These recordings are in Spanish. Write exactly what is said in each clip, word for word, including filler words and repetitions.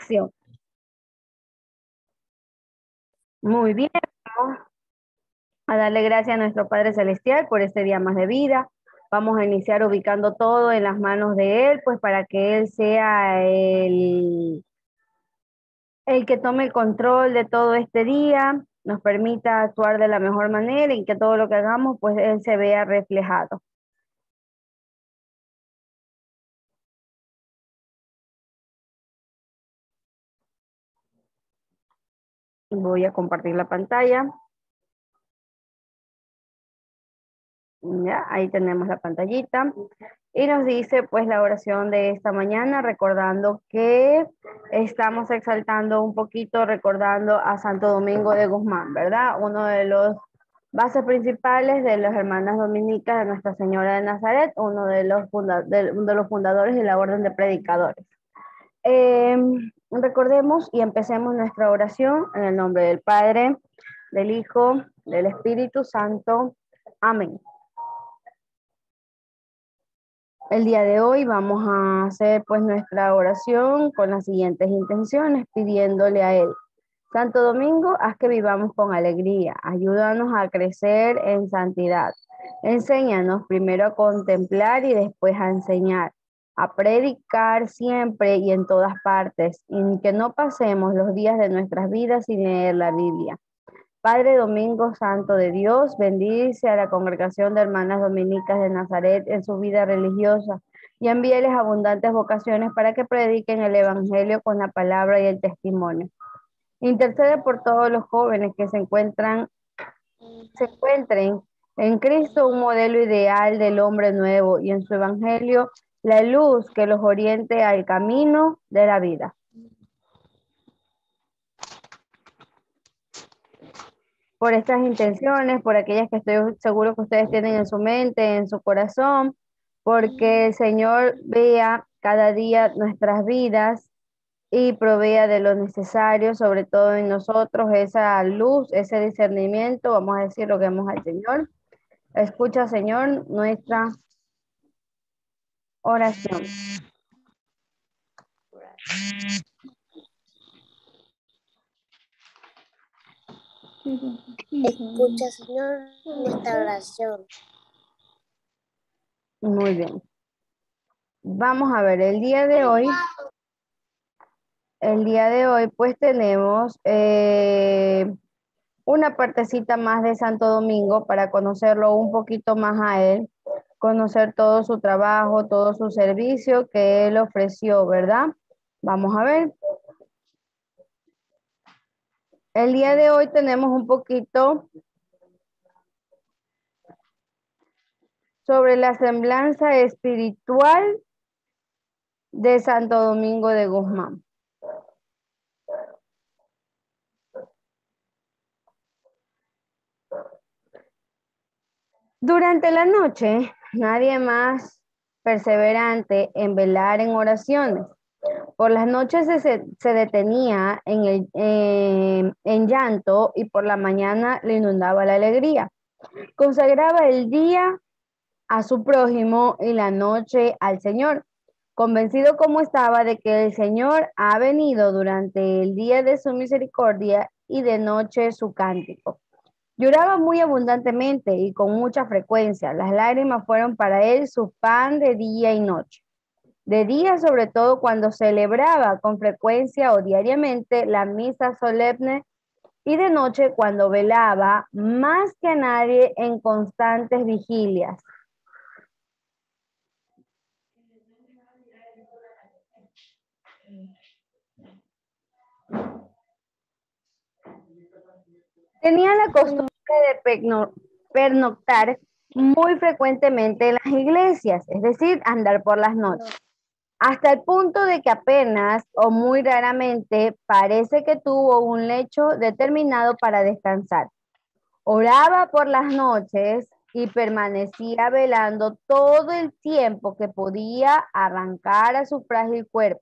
acción. Muy bien, vamos a darle gracias a nuestro Padre Celestial por este día más de vida. Vamos a iniciar ubicando todo en las manos de Él, pues para que Él sea el, el que tome el control de todo este día, nos permita actuar de la mejor manera y que todo lo que hagamos, pues Él se vea reflejado. Voy a compartir la pantalla. Ya, ahí tenemos la pantallita. Y nos dice pues la oración de esta mañana, recordando que estamos exaltando un poquito, recordando a Santo Domingo de Guzmán, ¿verdad? Uno de los bases principales de las hermanas dominicas de Nuestra Señora de Nazaret, uno de los, funda de, de los fundadores de la Orden de Predicadores. Eh, recordemos y empecemos nuestra oración en el nombre del Padre, del Hijo, del Espíritu Santo. Amén. El día de hoy vamos a hacer pues nuestra oración con las siguientes intenciones, pidiéndole a Él. Santo Domingo, haz que vivamos con alegría, ayúdanos a crecer en santidad. Enséñanos primero a contemplar y después a enseñar, a predicar siempre y en todas partes, y que no pasemos los días de nuestras vidas sin leer la Biblia. Padre Domingo Santo de Dios, bendice a la congregación de hermanas dominicas de Nazaret en su vida religiosa y envíeles abundantes vocaciones para que prediquen el evangelio con la palabra y el testimonio. Intercede por todos los jóvenes que se encuentran, se encuentren en Cristo un modelo ideal del hombre nuevo y en su evangelio la luz que los oriente al camino de la vida. Por estas intenciones, por aquellas que estoy seguro que ustedes tienen en su mente, en su corazón, porque el Señor vea cada día nuestras vidas y provea de lo necesario, sobre todo en nosotros, esa luz, ese discernimiento, vamos a decir lo que vemos al Señor. Escucha, Señor, nuestra oración. Escucha, Señor, nuestra oración. Muy bien. Vamos a ver, el día de hoy, el día de hoy, pues tenemos eh, una partecita más de Santo Domingo para conocerlo un poquito más a él, conocer todo su trabajo, todo su servicio que él ofreció, ¿verdad? Vamos a ver. El día de hoy tenemos un poquito sobre la semblanza espiritual de Santo Domingo de Guzmán. Durante la noche, nadie más perseverante en velar en oraciones. Por las noches se, se detenía en, el, eh, en llanto y por la mañana le inundaba la alegría. Consagraba el día a su prójimo y la noche al Señor, convencido como estaba de que el Señor ha venido durante el día de su misericordia y de noche su cántico. Lloraba muy abundantemente y con mucha frecuencia. Las lágrimas fueron para él su pan de día y noche. De día, sobre todo cuando celebraba con frecuencia o diariamente la misa solemne, y de noche cuando velaba más que nadie en constantes vigilias. Tenía la costumbre de pernoctar muy frecuentemente en las iglesias, es decir, andar por las noches, hasta el punto de que apenas o muy raramente parece que tuvo un lecho determinado para descansar. Oraba por las noches y permanecía velando todo el tiempo que podía arrancar a su frágil cuerpo.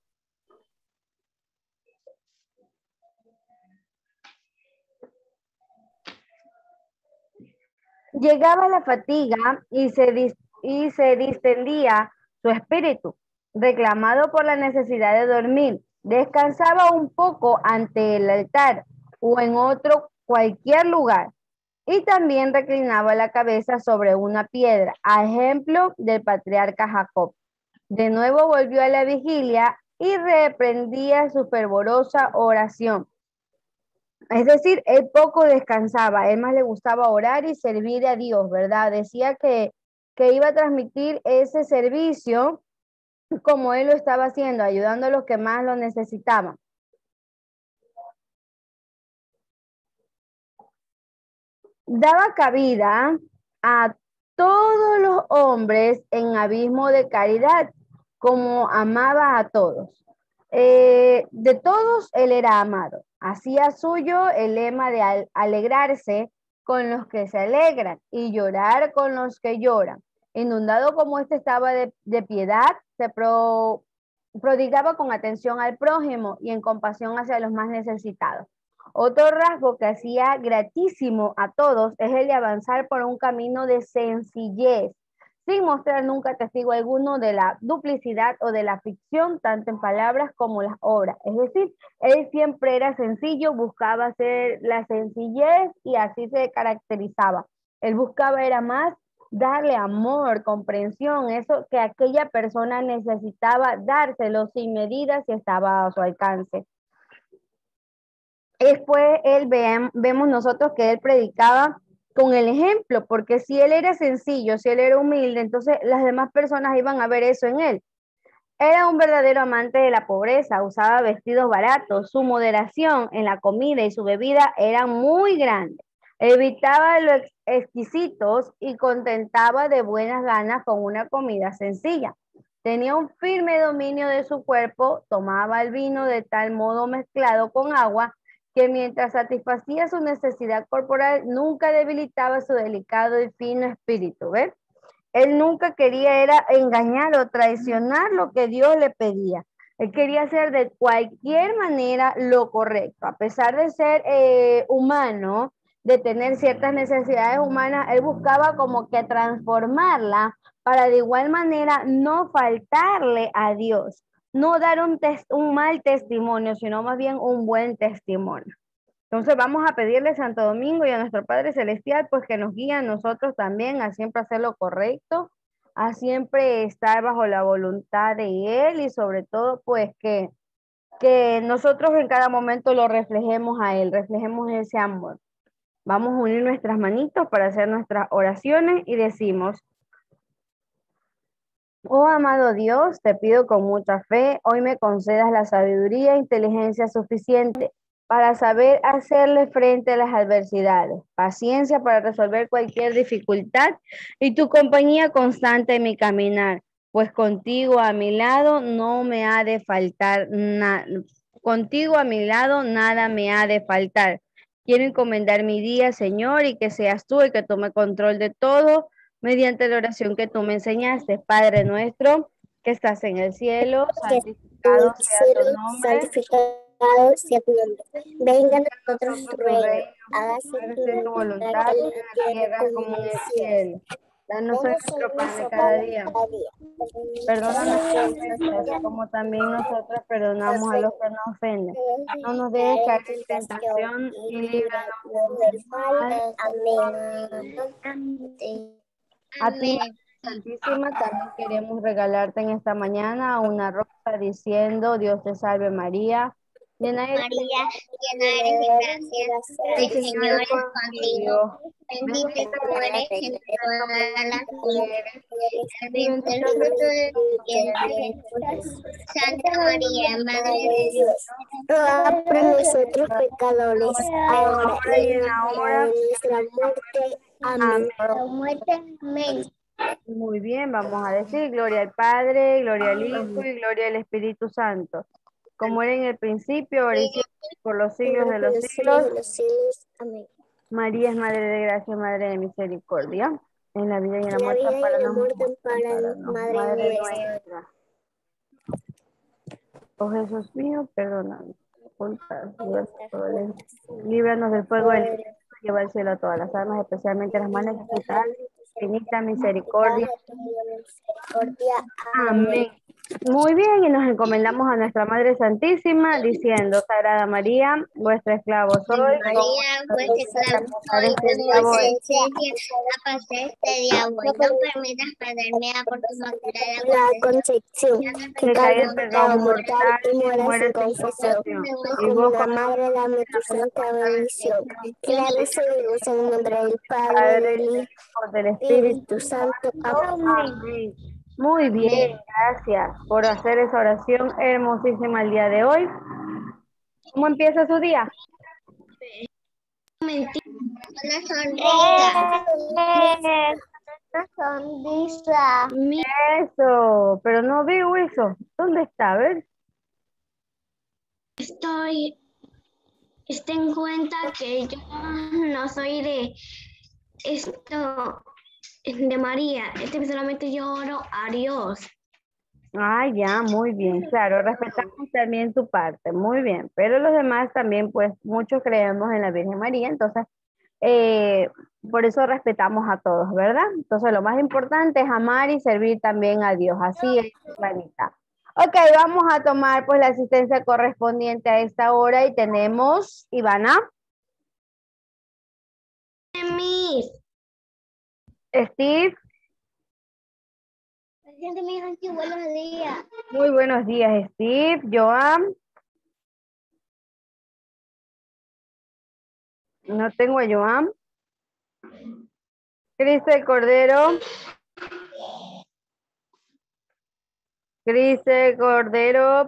Llegaba la fatiga y se, dis y se distendía su espíritu, reclamado por la necesidad de dormir. Descansaba un poco ante el altar o en otro cualquier lugar y también reclinaba la cabeza sobre una piedra, a ejemplo del patriarca Jacob. De nuevo volvió a la vigilia y reprendía su fervorosa oración. Es decir, él poco descansaba, él más le gustaba orar y servir a Dios, ¿verdad? Decía que, que iba a transmitir ese servicio como él lo estaba haciendo, ayudando a los que más lo necesitaban. Daba cabida a todos los hombres en abismo de caridad, como amaba a todos. Eh, de todos él era amado. Hacía suyo el lema de al alegrarse con los que se alegran y llorar con los que lloran. Inundado como este estaba de, de piedad, se pro, prodigaba con atención al prójimo y en compasión hacia los más necesitados. Otro rasgo que hacía gratísimo a todos es el de avanzar por un camino de sencillez, sin mostrar nunca testigo alguno de la duplicidad o de la ficción, tanto en palabras como en las obras. Es decir, él siempre era sencillo, buscaba hacer la sencillez y así se caracterizaba. Él buscaba era más darle amor, comprensión, eso que aquella persona necesitaba dárselo sin medida si estaba a su alcance. Después él ve, vemos nosotros que él predicaba con el ejemplo, porque si él era sencillo, si él era humilde, entonces las demás personas iban a ver eso en él. Era un verdadero amante de la pobreza, usaba vestidos baratos, su moderación en la comida y su bebida era muy grande. Evitaba los exquisitos y contentaba de buenas ganas con una comida sencilla. Tenía un firme dominio de su cuerpo, tomaba el vino de tal modo mezclado con agua que mientras satisfacía su necesidad corporal, nunca debilitaba su delicado y fino espíritu, ¿ves? Él nunca quería era engañar o traicionar lo que Dios le pedía. Él quería hacer de cualquier manera lo correcto. A pesar de ser eh, humano, de tener ciertas necesidades humanas, él buscaba como que transformarla para de igual manera no faltarle a Dios, no dar un, un mal testimonio, sino más bien un buen testimonio. Entonces vamos a pedirle a Santo Domingo y a nuestro Padre Celestial, pues que nos guíe a nosotros también a siempre hacer lo correcto, a siempre estar bajo la voluntad de Él y sobre todo, pues que, que nosotros en cada momento lo reflejemos a Él, reflejemos ese amor. Vamos a unir nuestras manitos para hacer nuestras oraciones y decimos: oh amado Dios, te pido con mucha fe, hoy me concedas la sabiduría e inteligencia suficiente para saber hacerle frente a las adversidades, paciencia para resolver cualquier dificultad y tu compañía constante en mi caminar, pues contigo a mi lado no me ha de faltar nada, contigo a mi lado nada me ha de faltar. Quiero encomendar mi día, Señor, y que seas tú el que tome control de todo, mediante la oración que tú me enseñaste. Padre nuestro, que estás en el cielo, Que en santificado el sea tu cielo, nombre. santificado sea tu nombre. Venga a nosotros tu Nosotros tu reino. reino, Hágase hágase tu tu voluntad voluntad en en la la tierra tierra como como en en el el cielo. cielo. Danos hoy Danos hoy nuestro pan de nuestro cada pan día. cada día. Perdona nuestras ofensas, Perdona como también nosotros perdonamos a los que nos ofenden. No nos dejes caer caer en en tentación tentación y y líbranos líbranos del del mal. mal. Amén. Amén. A ti, Santísima, también queremos regalarte en esta mañana una rosa diciendo: Dios te salve María, llena eres de María, llena eres de gracia, Gracias, el el Señor Señor es es contigo. contigo. Bendita Bendita tú eres eres entre entre todas todas las las mujeres. mujeres, y Bendito bendito el es el fruto fruto de de tu tu vientre, vientre, Jesús. Jesús. Santa María, Madre Madre de de Dios, Dios, ruega por nosotros pecadores, ahora Ahora y y en en la la hora hora de nuestra de nuestra muerte. Amén. muerte. la muerte. Amén. Muy bien, vamos a decir: gloria al Padre, gloria al Hijo y gloria al Espíritu Santo, como era en el principio, ahora y siempre, por los siglos Por de los los siglos siglos. de los siglos. Amén. María es Madre de Gracia, Madre de Misericordia. En la vida y en la En la muerte, vida y en la ampáranos, muerte, ampáranos, ampáranos, Madre Madre nuestra. nuestra. Oh Jesús mío, perdónanos, culpas, líbranos del fuego del infierno, lleva al cielo a todas las almas, especialmente las más necesitadas infinita misericordia. Misericordia. Amén. Muy bien, y nos encomendamos a nuestra Madre Santísima, diciendo, Sagrada María, vuestra esclavo soy, como María, vuestra esclavo pasar soy, este con día voy. vuestra licencia a pasar este día voy. No permitas perderme por tu inmaculada La Concepción, Que que caiga caiga el en pecado pecado mortal mortal y y muera muera sin sin confesión. confesión. Y Y como vos, la como madre, dame tu santa bendición. Que la recibimos en el nombre del Padre, Padre, del Hijo Hijo, del y del Espíritu Espíritu Santo. Amén. Amén. Muy bien, gracias por hacer esa oración hermosísima el día de hoy. ¿Cómo empieza su día? Una sonrisa. Una sonrisa. Eso, pero no veo eso. ¿Dónde está? A ver. Estoy, ten en cuenta que yo no soy de esto, de María, este que solamente yo oro a Dios. Ah, ya, muy bien, claro, respetamos también tu parte, muy bien, pero los demás también, pues, muchos creemos en la Virgen María, entonces, eh, por eso respetamos a todos, ¿verdad? Entonces, lo más importante es amar y servir también a Dios, así es, Juanita. Ok, vamos a tomar, pues, la asistencia correspondiente a esta hora y tenemos, Ivana, Miss, Steve, Presente, mi Hanchi, buenos días. muy buenos días, Steve, Joan, no tengo a Joan, Cristel Cordero, Cristel Cordero,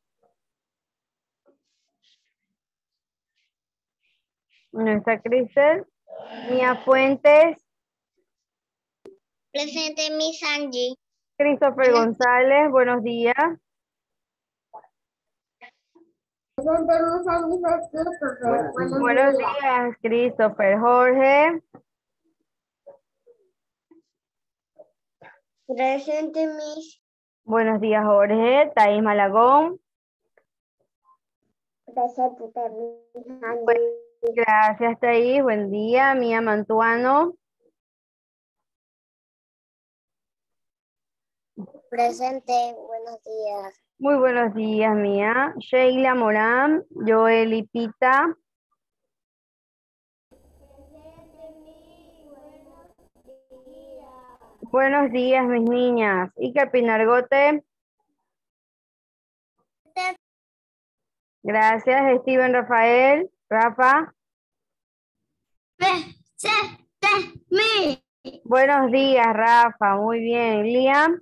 no está Cristel, Mía Fuentes, Presente, mi Sanji. Christopher González, buenos días. Presente, mi Sanji, Christopher. Buenos días, Christopher. Jorge, Presente, mis. buenos días, Jorge. Thais Malagón, Presente, mi Sanji. pues, gracias, Thais. Buen día, Mía Mantuano, Presente, buenos días. muy buenos días, Mía. Sheila Morán, Joel y Pita, buenos días, mis niñas. Iker Pinargote, gracias, Steven Rafael, Rafa, Presente, mi. buenos días, Rafa, muy bien. Liam,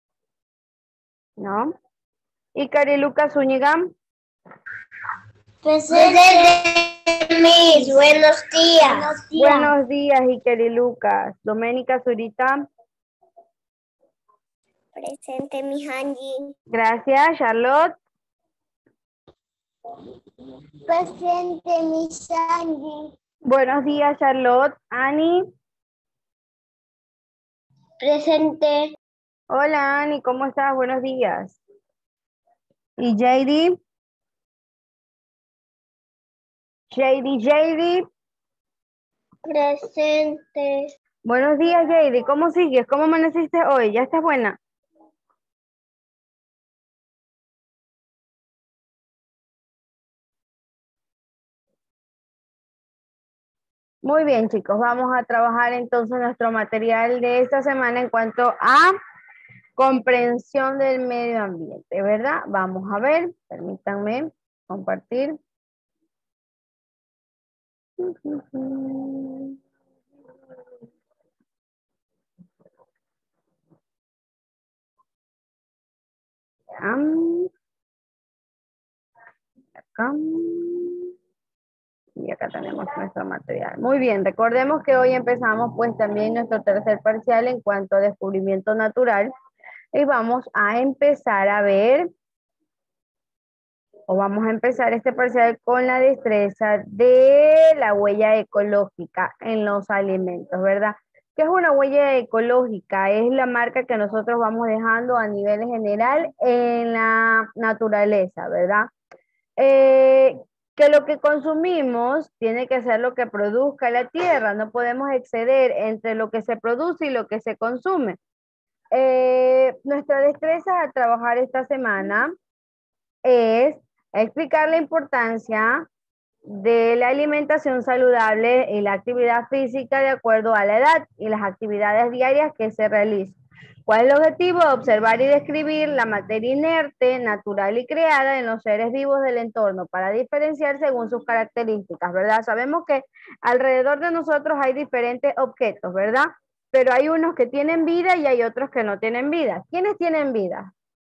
¿no? Iker y Lucas Zúñiga, Presente, mis. Buenos días. buenos días, Iker y Lucas. Doménica Zurita, Presente, mi Hanji. gracias. Charlotte, Presente, mi Sanji. buenos días, Charlotte. Ani, Presente. hola, Ani, ¿cómo estás? Buenos días. ¿Y J D? J D, J D, Presente. buenos días, J D. ¿Cómo sigues? ¿Cómo amaneciste hoy? ¿Ya estás buena? Muy bien, chicos, vamos a trabajar entonces nuestro material de esta semana en cuanto a comprensión del medio ambiente, ¿verdad? Vamos a ver, permítanme compartir. Am, acá. Y acá tenemos nuestro material. Muy bien, recordemos que hoy empezamos pues también nuestro tercer parcial en cuanto a descubrimiento natural y vamos a empezar a ver o vamos a empezar este parcial con la destreza de la huella ecológica en los alimentos, ¿verdad? ¿Qué es una huella ecológica? Es la marca que nosotros vamos dejando a nivel general en la naturaleza, ¿verdad? Eh, que lo que consumimos tiene que ser lo que produzca la tierra, no podemos exceder entre lo que se produce y lo que se consume. Eh, nuestra destreza a trabajar esta semana es explicar la importancia de la alimentación saludable y la actividad física de acuerdo a la edad y las actividades diarias que se realizan. ¿Cuál es el objetivo? Observar y describir la materia inerte, natural y creada en los seres vivos del entorno para diferenciar según sus características, ¿verdad? Sabemos que alrededor de nosotros hay diferentes objetos, ¿verdad? Pero hay unos que tienen vida y hay otros que no tienen vida. ¿Quiénes tienen vida?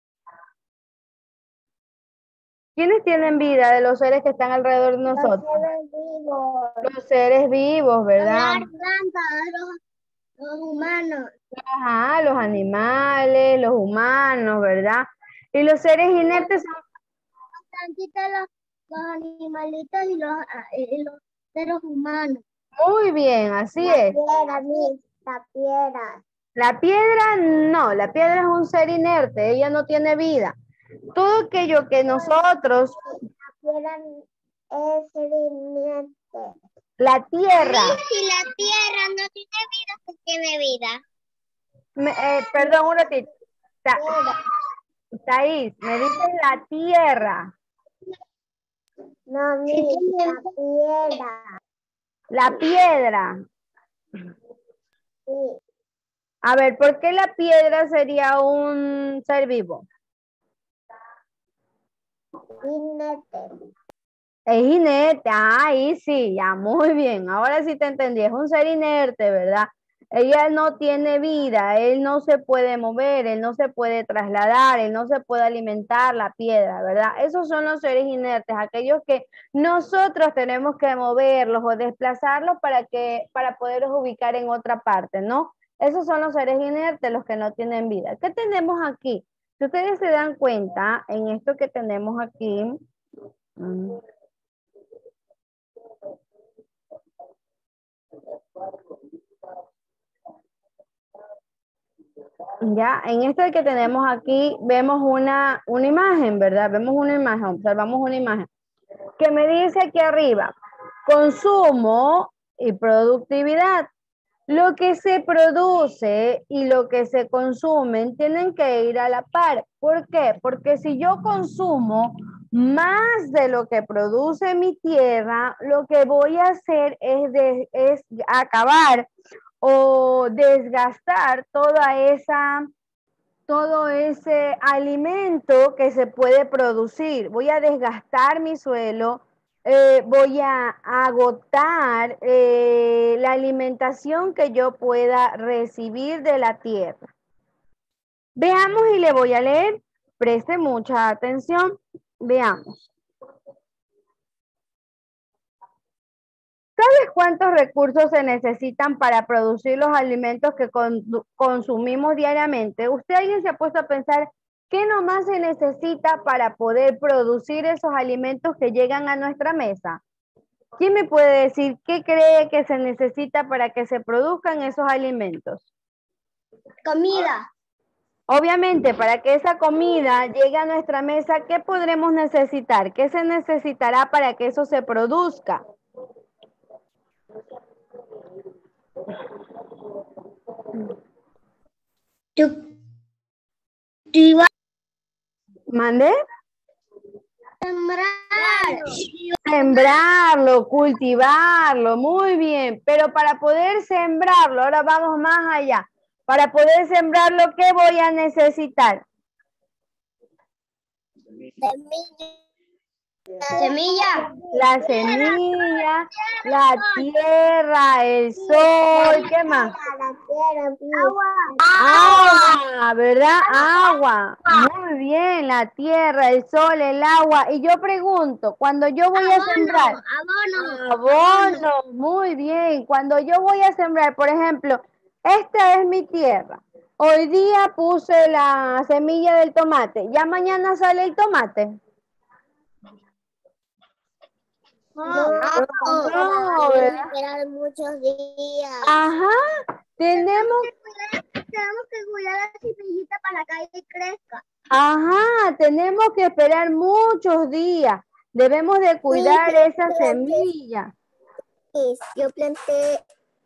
¿Quiénes tienen vida de los seres que están alrededor de nosotros? Los seres vivos. Los seres vivos, ¿verdad? Las plantas, los, los humanos. Ajá, los animales, los humanos, ¿verdad? Y los seres inertes son... Las plantitas, los, los animalitos y los, y los seres humanos. Muy bien, así La es. piedra, Miss, la piedra. La piedra no, la piedra es un ser inerte, ella no tiene vida. Todo aquello que nosotros, La piedra es ser inerte. la tierra, Si la tierra no tiene vida, ¿qué tiene vida? me- eh, perdón un ratito, Ta- Thaís, me dices la tierra, No, Miss, la piedra. la piedra. Sí. A ver, ¿por qué la piedra sería un ser vivo? Inerte. Es inerte, ahí sí, ya, muy bien, ahora sí te entendí, es un ser inerte, ¿verdad? Ella no tiene vida, él no se puede mover, él no se puede trasladar, él no se puede alimentar la piedra, ¿verdad? Esos son los seres inertes, aquellos que nosotros tenemos que moverlos o desplazarlos para, que, para poderlos ubicar en otra parte, ¿no? Esos son los seres inertes, los que no tienen vida. ¿Qué tenemos aquí? Si ustedes se dan cuenta, en esto que tenemos aquí, mm, ya, en este que tenemos aquí, vemos una, una imagen, ¿verdad? Vemos una imagen, observamos una imagen, que me dice aquí arriba, consumo y productividad. Lo que se produce y lo que se consumen tienen que ir a la par. ¿Por qué? Porque si yo consumo más de lo que produce mi tierra, lo que voy a hacer es, de, es acabar o desgastar toda esa, todo ese alimento que se puede producir. Voy a desgastar mi suelo, eh, voy a agotar eh, la alimentación que yo pueda recibir de la tierra. Veamos y le voy a leer. Preste mucha atención. Veamos. ¿Sabes cuántos recursos se necesitan para producir los alimentos que con, consumimos diariamente? ¿Usted alguien se ha puesto a pensar qué nomás se necesita para poder producir esos alimentos que llegan a nuestra mesa? ¿Quién me puede decir qué cree que se necesita para que se produzcan esos alimentos? Comida. Obviamente, para que esa comida llegue a nuestra mesa, ¿qué podremos necesitar? ¿Qué se necesitará para que eso se produzca? ¿Mande? Sembrar. Sembrarlo, cultivarlo, muy bien. Pero para poder sembrarlo, ahora vamos más allá. Para poder sembrarlo, ¿qué voy a necesitar? Semilla. La semilla, la tierra, el sol, ¿qué más? Agua, ¿verdad? Agua. Muy bien, la tierra, el sol, el agua. Y yo pregunto, cuando yo voy a sembrar, Abono. abono, muy bien. Cuando yo voy a sembrar, por ejemplo, esta es mi tierra. Hoy día puse la semilla del tomate. Ya mañana sale el tomate. No, No, ¿verdad? esperar muchos días. Ajá, tenemos, Tenemos que cuidar la semillita para que ahí crezca. ajá, tenemos que esperar muchos días. Debemos de cuidar yo esa planté- semilla. Miss, yo planté,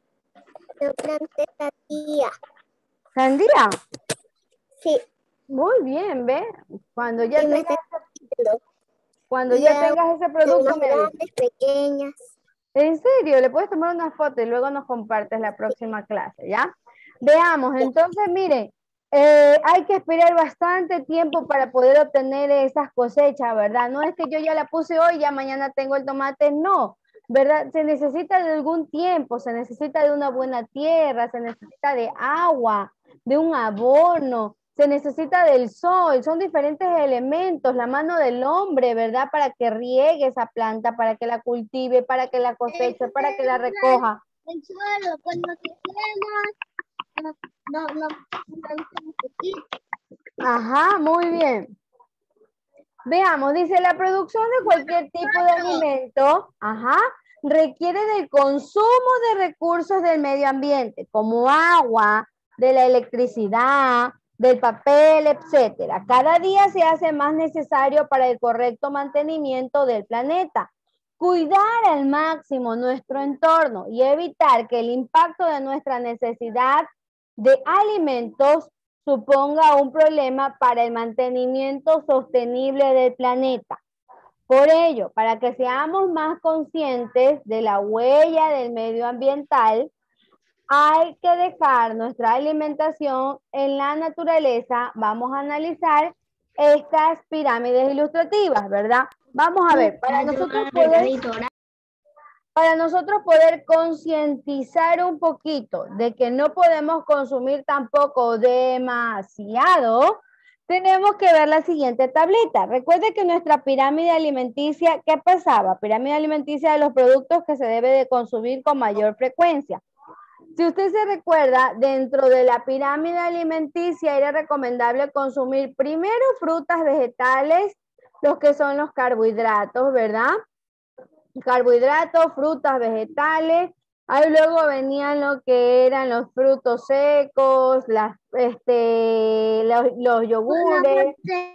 yo planté sandía. ¿Sandía? Sí, Muy bien, ¿ve? Cuando ya y me tengas, está creciendo. cuando Y ya ya tengas ese tengo producto, unas me dices. grandes, pequeñas. En serio, le puedes tomar una foto y luego nos compartes la próxima clase, ¿ya? Veamos, entonces, miren, eh, hay que esperar bastante tiempo para poder obtener esas cosechas, ¿verdad? No es que yo ya la puse hoy, ya mañana tengo el tomate, no, ¿verdad? Se necesita de algún tiempo, se necesita de una buena tierra, se necesita de agua, de un abono, se necesita del sol, son diferentes elementos, la mano del hombre, ¿verdad? Para que riegue esa planta, para que la cultive, para que la coseche, para que la recoja. El suelo, cuando se quema, no, no, no, no, poquito. Ajá, muy bien. Veamos, dice, la producción de cualquier tipo de alimento, ajá, requiere del consumo de recursos del medio ambiente, como agua, de la electricidad, del papel, etcétera. Cada día se hace más necesario para el correcto mantenimiento del planeta. Cuidar al máximo nuestro entorno y evitar que el impacto de nuestra necesidad de alimentos suponga un problema para el mantenimiento sostenible del planeta. Por ello, para que seamos más conscientes de la huella del medio ambiental, hay que dejar nuestra alimentación en la naturaleza. Vamos a analizar estas pirámides ilustrativas, ¿verdad? Vamos a ver, para nosotros poder, para nosotros poder concientizar un poquito de que no podemos consumir tampoco demasiado, tenemos que ver la siguiente tablita. Recuerde que nuestra pirámide alimenticia, ¿qué pasaba? Pirámide alimenticia de los productos que se debe de consumir con mayor frecuencia. Si usted se recuerda, dentro de la pirámide alimenticia era recomendable consumir primero frutas, vegetales, los que son los carbohidratos, ¿verdad? Carbohidratos, frutas, vegetales. Ahí luego venían lo que eran los frutos secos, las, este, los, los yogures,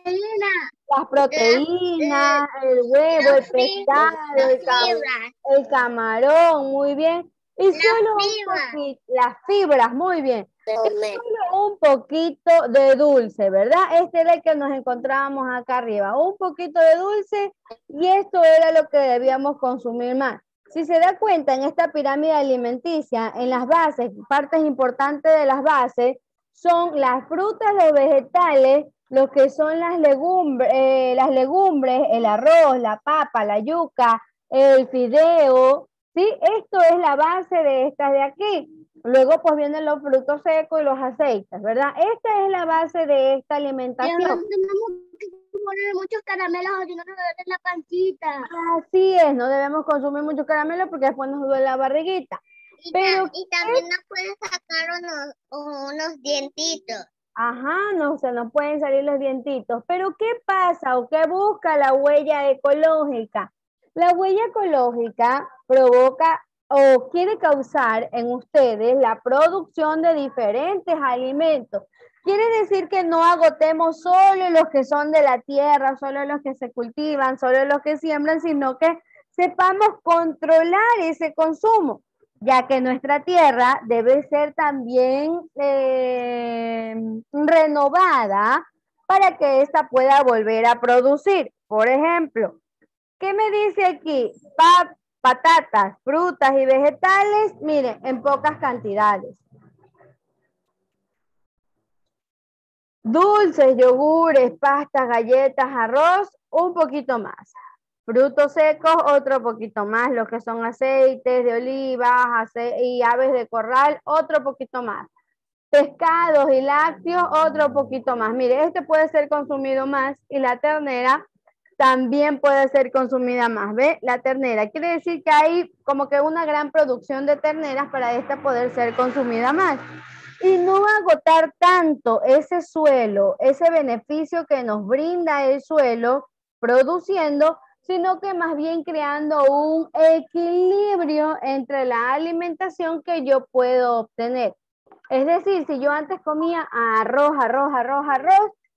las proteínas, el huevo, el pescado, el, cam el camarón, muy bien. Y solo un poquito, las fibras, muy bien. Y solo un poquito de dulce, ¿verdad? Este era el que nos encontrábamos acá arriba. Un poquito de dulce y esto era lo que debíamos consumir más. Si se da cuenta, en esta pirámide alimenticia, en las bases, partes importantes de las bases, son las frutas, los vegetales, lo que son las legumbres, eh, las legumbres, el arroz, la papa, la yuca, el fideo, ¿sí? Esto es la base de estas de aquí. Luego pues vienen los frutos secos y los aceites, ¿verdad? Esta es la base de esta alimentación. Ya no tenemos que poner muchos caramelos o si no nos duele la pancita. Así es, no debemos consumir muchos caramelos porque después nos duele la barriguita. Y, Pero, ta y también nos pueden sacar unos, unos dientitos. Ajá, no, se nos pueden salir los dientitos. Pero ¿qué pasa o qué busca la huella ecológica? La huella ecológica provoca o quiere causar en ustedes la producción de diferentes alimentos. Quiere decir que no agotemos solo los que son de la tierra, solo los que se cultivan, solo los que siembran, sino que sepamos controlar ese consumo, ya que nuestra tierra debe ser también eh, renovada para que ésta pueda volver a producir. Por ejemplo, ¿qué me dice aquí? Pa patatas, frutas y vegetales, miren, en pocas cantidades. Dulces, yogures, pastas, galletas, arroz, un poquito más. Frutos secos, otro poquito más. Lo que son aceites de oliva ace y aves de corral, otro poquito más. Pescados y lácteos, otro poquito más. Mire, este puede ser consumido más y la ternera también puede ser consumida más. ¿Ve? La ternera. Quiere decir que hay como que una gran producción de terneras para esta poder ser consumida más. Y no agotar tanto ese suelo, ese beneficio que nos brinda el suelo produciendo, sino que más bien creando un equilibrio entre la alimentación que yo puedo obtener. Es decir, si yo antes comía arroz, arroz, arroz, arroz,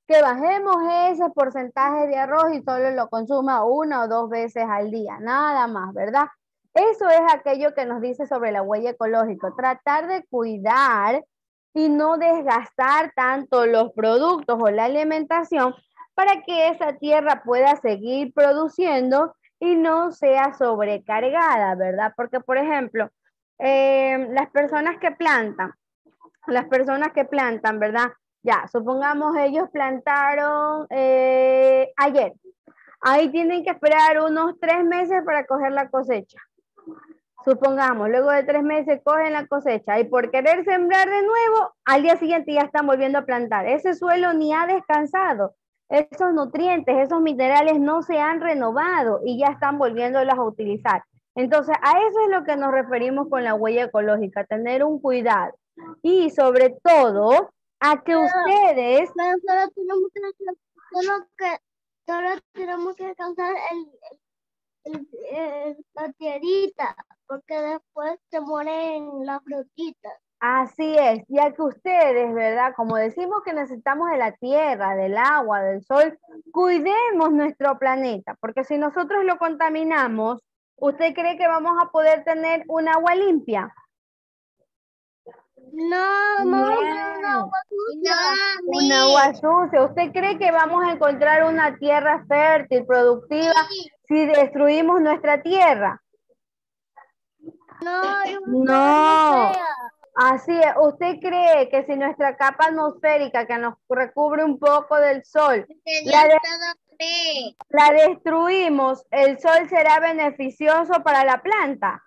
que bajemos ese porcentaje de arroz y solo lo consuma una o dos veces al día, nada más, ¿verdad? Eso es aquello que nos dice sobre la huella ecológica, tratar de cuidar y no desgastar tanto los productos o la alimentación para que esa tierra pueda seguir produciendo y no sea sobrecargada, ¿verdad? Porque, por ejemplo, eh, las personas que plantan, las personas que plantan, ¿verdad? Ya, supongamos ellos plantaron eh, ayer. Ahí tienen que esperar unos tres meses para coger la cosecha. Supongamos, luego de tres meses cogen la cosecha y por querer sembrar de nuevo, al día siguiente ya están volviendo a plantar. Ese suelo ni ha descansado. Esos nutrientes, esos minerales no se han renovado y ya están volviéndolos a utilizar. Entonces, a eso es lo que nos referimos con la huella ecológica, tener un cuidado. Y sobre todo, a que ustedes... Pero solo tenemos que, solo que, solo tenemos que alcanzar el, el, el- la tierrita, porque después se mueren las frutitas. Así es, ya que ustedes, ¿verdad? Como decimos que necesitamos de la tierra, del agua, del sol, cuidemos nuestro planeta, porque si nosotros lo contaminamos, ¿usted cree que vamos a poder tener un agua limpia? No, No. vamos a tener una agua sucia. No, Un agua sucia. ¿Usted cree que vamos a encontrar una tierra fértil, productiva, si destruimos nuestra tierra? No, yo No. fea. Así es. ¿Usted cree que si nuestra capa atmosférica que nos recubre un poco del sol, que la, Dios de- todo cree. la destruimos, el sol será beneficioso para la planta?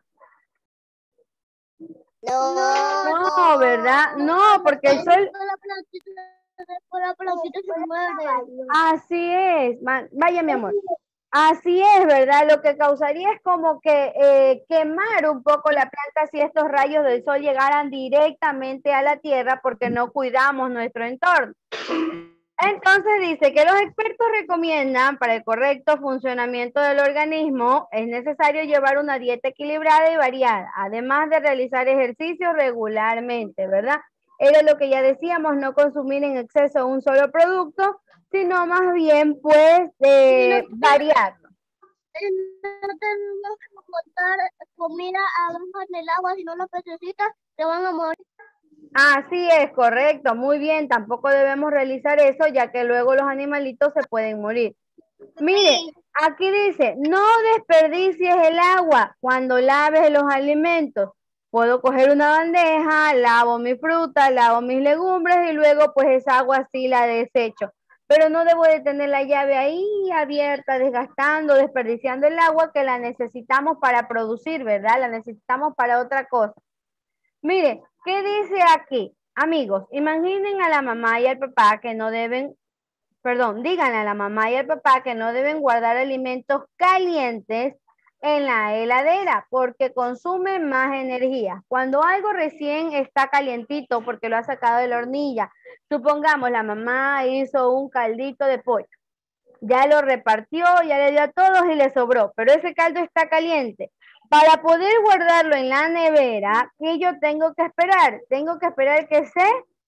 No, No, ¿verdad? No, porque el sol... la plantita, después la plantita se muere. Así es. Ma- Vaya, mi amor. Así es, ¿verdad? Lo que causaría es como que eh, quemar un poco la planta si estos rayos del sol llegaran directamente a la tierra porque no cuidamos nuestro entorno. Entonces dice que los expertos recomiendan para el correcto funcionamiento del organismo es necesario llevar una dieta equilibrada y variada, además de realizar ejercicios regularmente, ¿verdad? Era lo que ya decíamos, no consumir en exceso un solo producto, sino más bien pues eh, variarlo. No tenemos que botar comida abajo en el agua, si no los pececitos se van a morir. Así es, correcto, muy bien, tampoco debemos realizar eso ya que luego los animalitos se pueden morir. Mire, aquí dice, no desperdicies el agua cuando laves los alimentos. Puedo coger una bandeja, lavo mi fruta, lavo mis legumbres y luego pues esa agua sí la desecho. Pero no debo de tener la llave ahí abierta, desgastando, desperdiciando el agua que la necesitamos para producir, ¿verdad? La necesitamos para otra cosa. Mire, ¿qué dice aquí? Amigos, imaginen a la mamá y al papá que no deben, perdón, díganle a la mamá y al papá que no deben guardar alimentos calientes en la heladera porque consumen más energía. Cuando algo recién está calientito porque lo ha sacado de la hornilla, supongamos la mamá hizo un caldito de pollo, ya lo repartió, ya le dio a todos y le sobró, pero ese caldo está caliente. Para poder guardarlo en la nevera, ¿qué yo tengo que esperar? Tengo que esperar que se...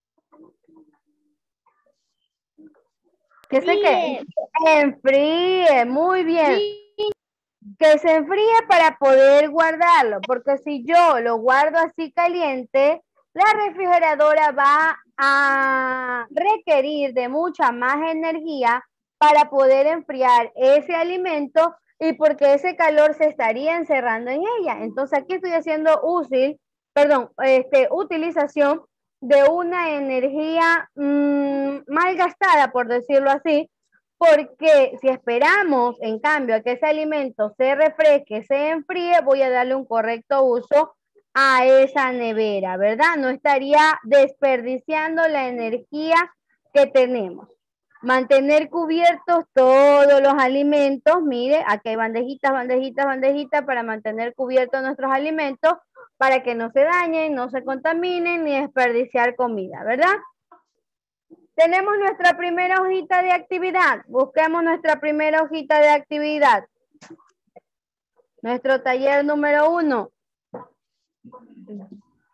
¿Que se qué? Enfríe, muy bien. Que se enfríe para poder guardarlo, porque si yo lo guardo así caliente, la refrigeradora va a requerir de mucha más energía para poder enfriar ese alimento y porque ese calor se estaría encerrando en ella. Entonces aquí estoy haciendo útil, perdón, este, utilización de una energía mmm, mal gastada, por decirlo así, porque si esperamos, en cambio, a que ese alimento se refresque, se enfríe, voy a darle un correcto uso a esa nevera, ¿verdad? No estaría desperdiciando la energía que tenemos. Mantener cubiertos todos los alimentos. Mire, aquí hay bandejitas, bandejitas, bandejitas para mantener cubiertos nuestros alimentos para que no se dañen, no se contaminen ni desperdiciar comida, ¿verdad? Tenemos nuestra primera hojita de actividad. Busquemos nuestra primera hojita de actividad. Nuestro taller número uno.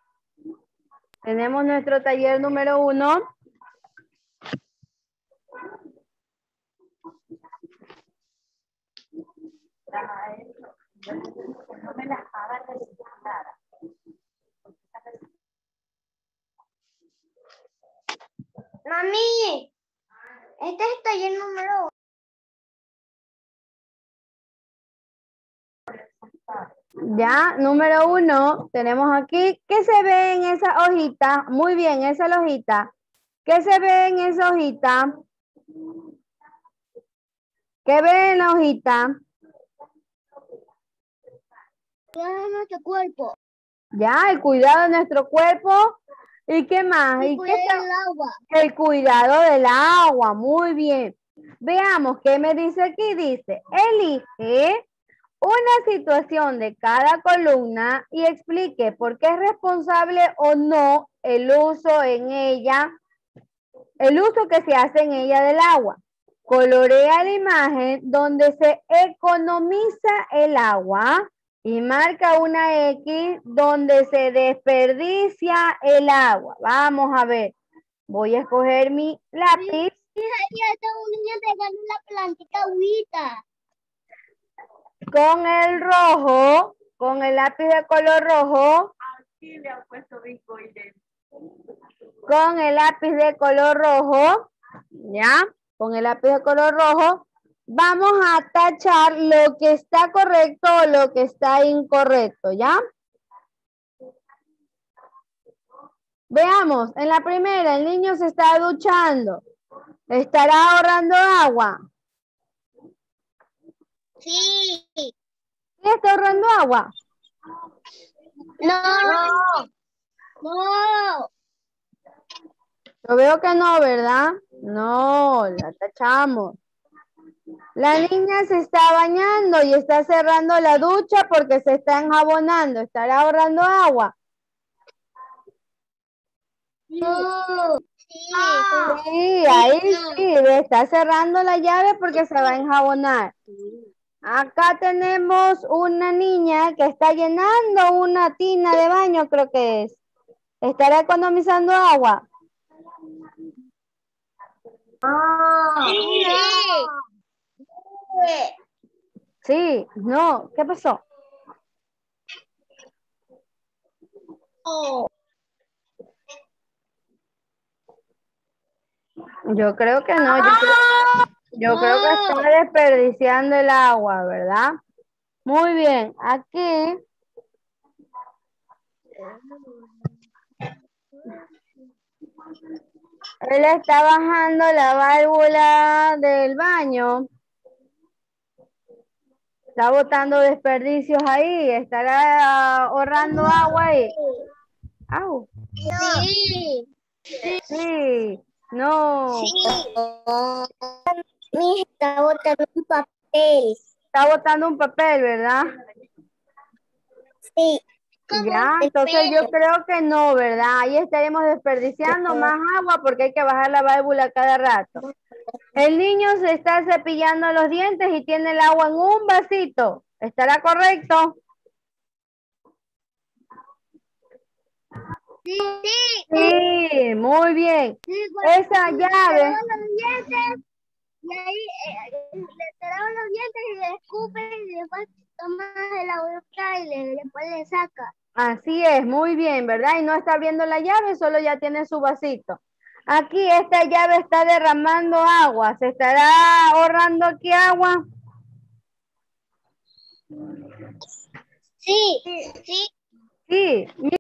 Tenemos nuestro taller número uno. Mami, este está el número. Ya, número uno, tenemos aquí, ¿qué se ve en esa hojita? Muy bien, esa es la hojita. ¿Qué se ve en esa hojita? ¿Qué ve en la hojita? Cuidado de nuestro cuerpo. Ya, el cuidado de nuestro cuerpo. ¿Y qué más? Y ¿Y qué cuidar está? el agua. El cuidado del agua, muy bien. Veamos qué me dice aquí. Dice, elige una situación de cada columna y explique por qué es responsable o no el uso en ella, el uso que se hace en ella del agua. Colorea la imagen donde se economiza el agua y marca una X donde se desperdicia el agua. Vamos a ver. Voy a escoger mi lápiz. Ahí está un niño regando la plantita agüita. Con el rojo, con el lápiz de color rojo. Con el lápiz de color rojo, ¿ya? Con el lápiz de color rojo, vamos a tachar lo que está correcto o lo que está incorrecto, ¿ya? Veamos, en la primera, el niño se está duchando. ¿Estará ahorrando agua? Sí. ¿Quién está ahorrando agua? No. No. Yo veo que no, ¿verdad? No, la tachamos. La niña se está bañando y está cerrando la ducha porque se está enjabonando. ¿Estará ahorrando agua? No. Sí. Sí, ahí sí, está cerrando la llave porque se va a enjabonar. Acá tenemos una niña que está llenando una tina de baño, creo que es. ¿Estará economizando agua? Sí. Sí, no, ¿qué pasó? Oh. Yo creo que no, yo creo, yo creo que está desperdiciando el agua, ¿verdad? Muy bien, aquí él está bajando la válvula del baño. Está botando desperdicios ahí, estará ahorrando agua ahí. Au. Sí. Sí, no, Sí. Mi hija está botando un papel. está botando un papel, ¿verdad? Sí. Ya, entonces yo creo que no, ¿verdad? Ahí estaremos desperdiciando más agua porque hay que bajar la válvula cada rato. El niño se está cepillando los dientes y tiene el agua en un vasito. ¿Estará correcto? Sí. Sí, muy bien. Sí, cuando Esa se llave. lavan los dientes, y ahí eh, le te lavan los dientes y le escupen y después tomas el agua y le, después le saca. Así es, muy bien, ¿verdad? Y no está abriendo la llave, solo ya tiene su vasito. Aquí esta llave está derramando agua. ¿Se estará ahorrando aquí agua? Sí. Sí. Sí.